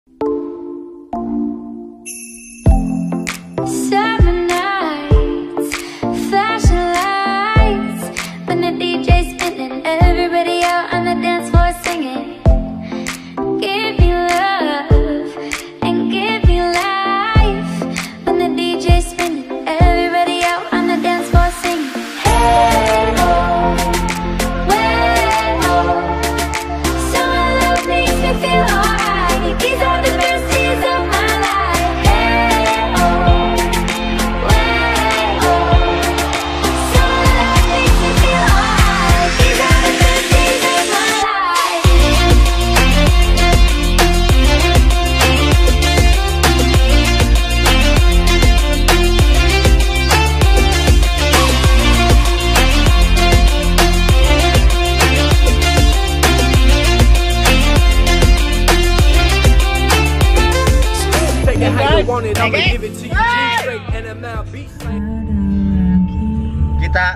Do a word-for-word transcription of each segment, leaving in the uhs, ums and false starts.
Kita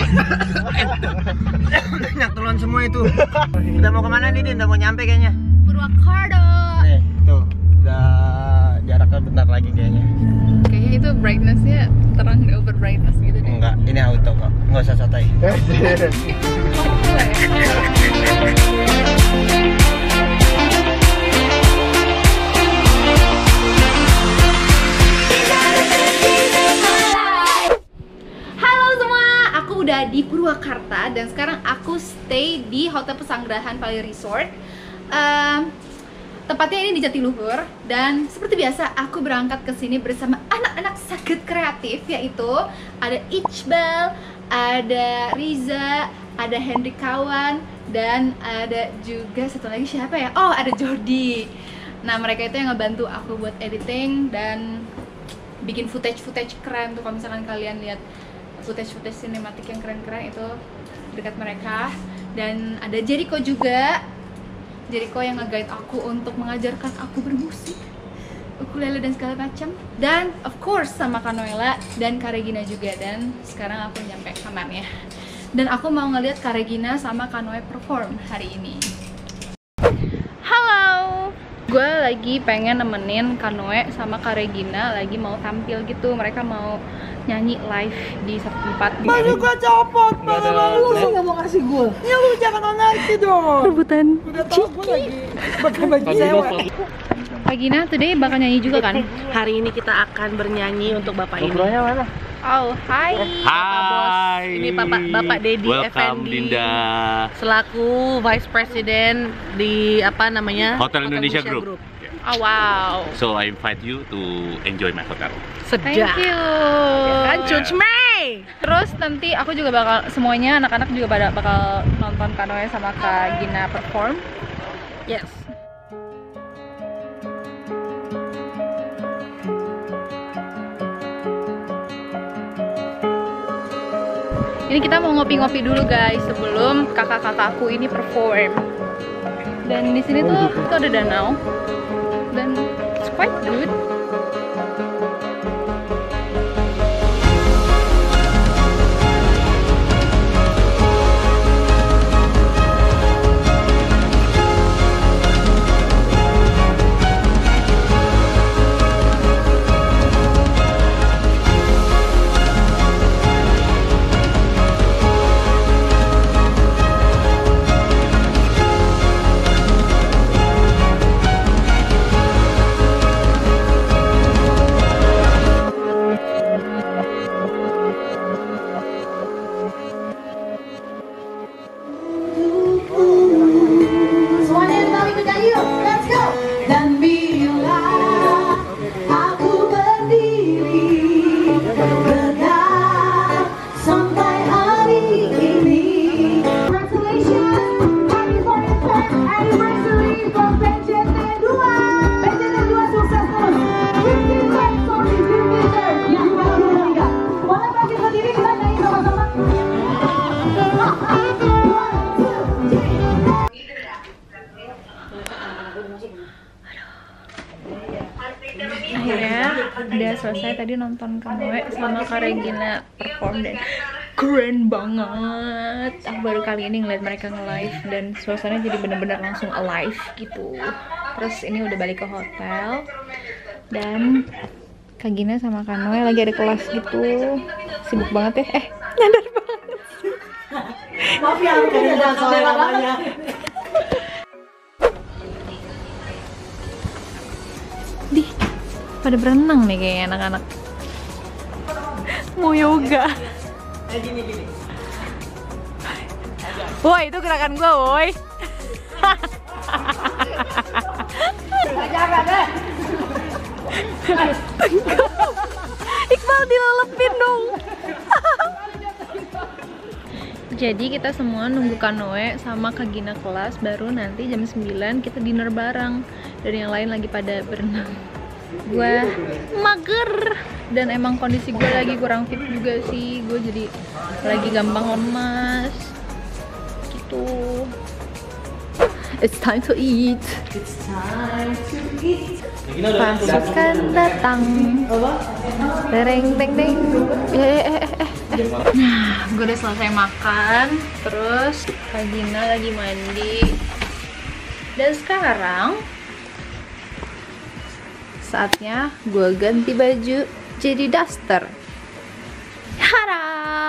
banyak teluan semua itu. Udah mau kemana nih, Din? Udah mau nyampe kayaknya. Purwakarta. Eh, tuh. Udah jaraknya bentar lagi kayaknya. Kayaknya itu brightness-nya terang over brightness gitu deh. Enggak, ini auto kok. Nggak usah santai. Udah di Purwakarta dan sekarang aku stay di Hotel Pesanggerahan Pali Resort. Um, tempatnya ini di Jatiluhur dan seperti biasa aku berangkat ke sini bersama anak-anak sangat kreatif, yaitu ada Iqbal, ada Riza, ada Hendrikawan, dan ada juga satu lagi siapa ya? Oh, ada Jordi. Nah, mereka itu yang ngebantu aku buat editing dan bikin footage-footage keren tuh. Kalau misalkan kalian lihat footage-footage sinematik yang keren-keren itu dekat mereka. Dan ada Jericho juga, Jericho yang nge-guide aku untuk mengajarkan aku bermusik, ukulele dan segala macam. Dan of course sama Kanuela dan Karegina juga. Dan sekarang aku nyampe kamarnya dan aku mau ngeliat Karegina sama Kanoe perform hari ini. Halo, gue lagi pengen nemenin Kanoe sama Karegina lagi mau tampil gitu. Mereka mau nyanyi live di satu tempat. Baru gua copot, baru lu sih nggak mau kasih gua. Ya lu jangan anarki dong. Rebutan. Udah tau gua lagi pakai baju sewa. Kak Gina, today bakal nyanyi juga kan? Hari ini kita akan bernyanyi untuk bapak ini. Mana? Oh, hai. Bapak bos. Ini Bapak Bapak Dedi Welcome, Effendi. Dinda. Selaku Vice President di apa namanya? Hotel Indonesia Group. Oh wow. So I invite you to enjoy my hotel. Sedap. Thank you. Ya kan, Cuc Mei. Terus nanti aku juga bakal, semuanya anak-anak juga pada bakal nonton Kanoe sama Kak Gina perform. Yes. Ini kita mau ngopi-ngopi dulu guys sebelum kakak-kakakku ini perform. Dan di sini tuh itu ada danau dan it's quite good. Akhirnya udah selesai tadi nonton Kanoe sama Karegina perform dan keren banget. Aku baru kali ini ngeliat mereka nge-live dan suasananya jadi bener-bener langsung alive gitu. Terus ini udah balik ke hotel. Dan Kak Gina sama Kak Noe lagi ada kelas gitu. Sibuk banget ya. Eh, nyadar banget. Maaf ya, aku tidak ada kameranya. Di, pada berenang nih kayaknya anak-anak. Mau yoga. Eh gini gini. Woi, itu gerakan gua, woi. Jaga deh. Iqbal dilelepin dong. Jadi kita semua nunggu Kak Noe sama Kak Gina kelas, baru nanti jam sembilan kita dinner bareng. Dan yang lain lagi pada berenang. Gue mager. Dan emang kondisi gue lagi kurang fit juga sih. Gue jadi lagi gampang lemas gitu. It's time to eat. It's time to eat. Pasukan datang. Tereng teng teng. Eh eh eh eh. Nah, gue udah selesai makan. Terus Kak Gina lagi mandi. Dan sekarang saatnya gue ganti baju jadi duster. Hara.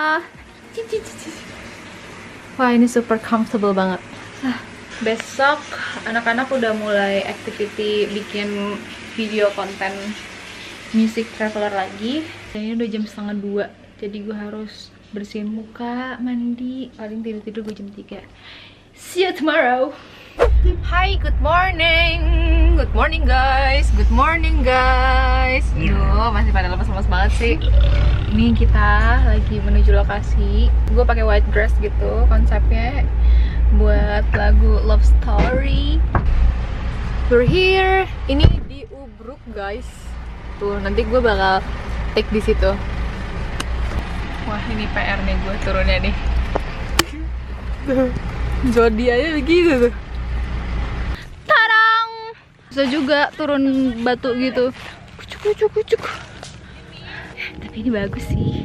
Wah, ini super comfortable banget. Besok anak-anak udah mulai activity bikin video konten music traveler lagi. Kayaknya udah jam setengah dua, jadi gue harus bersihin muka, mandi, paling tidur-tidur gue jam tiga. See you tomorrow. Hai, good morning. Good morning guys. Good morning guys. Duh, masih pada lemas-lemas banget sih. Ini kita lagi menuju lokasi. Gue pakai white dress gitu konsepnya buat lagu Love Story. We're here. Ini di Ubruk guys. Tuh, nanti gue bakal take di situ. Wah, ini P R nih gue turunnya nih. Tuh, Jody aja begitu tuh. Tarang. Bisa juga turun batu gitu. Kucuk kucuk kucuk. Tapi ini bagus sih.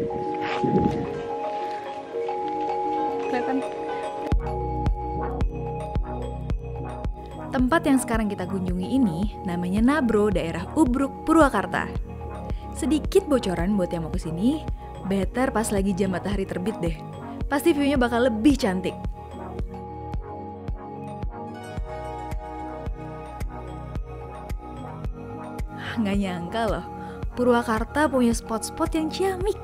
Kelihatan. Tempat yang sekarang kita kunjungi ini namanya Nabro, daerah Ubruk, Purwakarta. Sedikit bocoran buat yang mau kesini, better pas lagi jam matahari terbit deh. Pasti view-nya bakal lebih cantik. Nggak nyangka loh, Purwakarta punya spot-spot yang ciamik.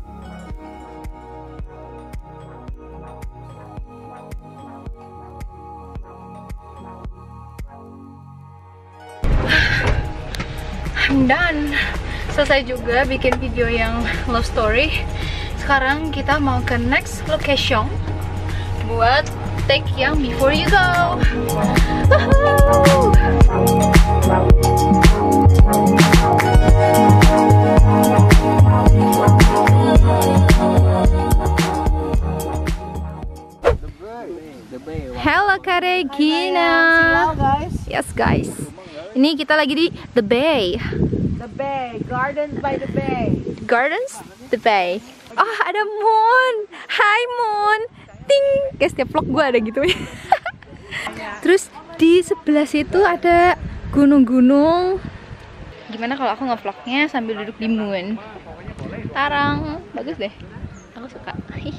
I'm done. Selesai juga bikin video yang love story. Sekarang kita mau ke next location buat take yang before you go. Woohoo! Hello Kak Regina. Hello guys. Yes guys. Ini kita lagi di The Bay. The Bay, Gardens by the Bay. Gardens The Bay. Oh, ada Moon. Hai Moon. Ting. Kayak setiap vlog gue ada gitu. Terus di sebelah situ ada gunung-gunung. Gimana kalau aku nge-vlognya sambil duduk di Moon? Tarang, bagus deh. Aku suka.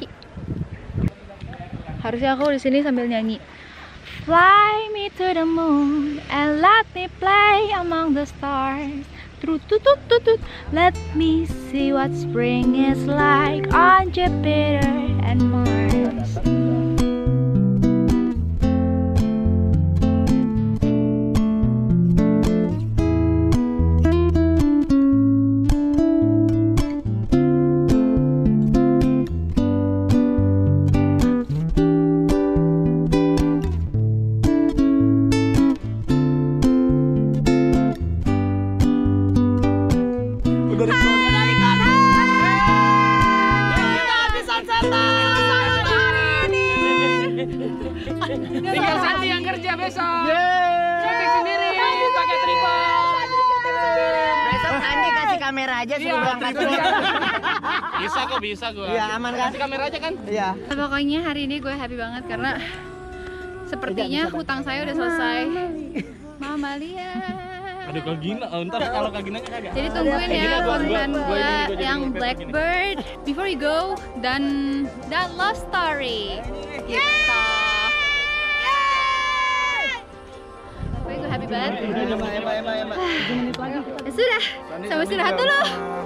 Harusnya aku di sini sambil nyanyi. Fly me to the moon and let me play among the stars. Tut tut tut tut. Let me see what spring is like on Jupiter and Mars. Tinggal Santi yang kerja besok. Syuting sendiri, pakai tripod. Besok Sandi kasih kamera aja suruh berangkat. Bisa kok, bisa gua. Iya, aman kan? Kasih kamera aja kan? Iya. Pokoknya hari ini gue happy banget karena sepertinya hutang saya udah selesai. Mama lihat. Aduh Kak Gina, oh, ntar kalau Kak Ginanya kagak. Jadi tungguin Gina, ya gua- gua- konten gua ini nih, gue gua jadi yang wallpaper Blackbird. Before you go dan dan love story. Gitu. Pokoknya gue happy banget. Emma, Emma, Emma, Emma. Ya sudah, sampai istirahat dulu.